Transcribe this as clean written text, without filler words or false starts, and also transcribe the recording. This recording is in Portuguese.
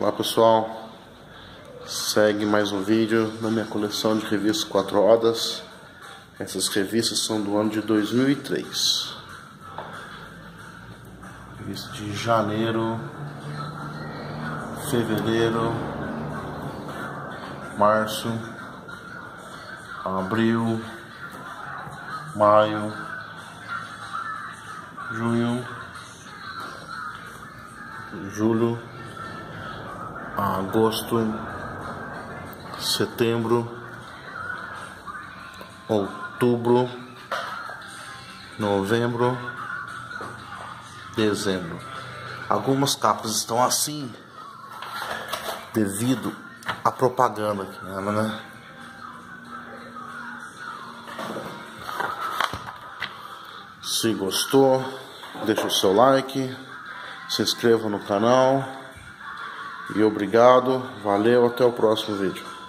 Olá pessoal, segue mais um vídeo na minha coleção de revistas 4 rodas. Essas revistas são do ano de 2003. Revista de janeiro, fevereiro, março, abril, maio, junho, julho, agosto, setembro, outubro, novembro, dezembro. Algumas capas estão assim devido à propaganda aqui nela, né? Se gostou, deixa o seu like, se inscreva no canal e obrigado, valeu, até o próximo vídeo.